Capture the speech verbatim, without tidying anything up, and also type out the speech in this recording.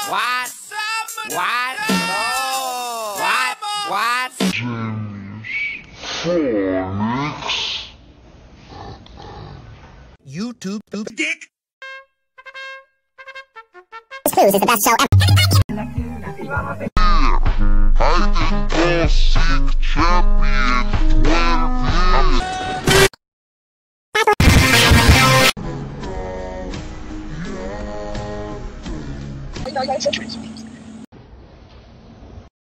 What? What? Oh. What? What? Phonics. YouTube dick. Cruise is the best show ever. Hiding Bossing Champion twelve years.